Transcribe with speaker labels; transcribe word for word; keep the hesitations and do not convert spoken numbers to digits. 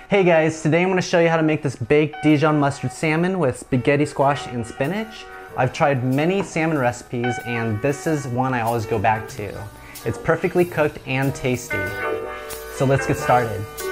Speaker 1: Hey guys, today I'm going to show you how to make this baked Dijon mustard salmon with spaghetti squash and spinach. I've tried many salmon recipes and this is one I always go back to. It's perfectly cooked and tasty. So let's get started.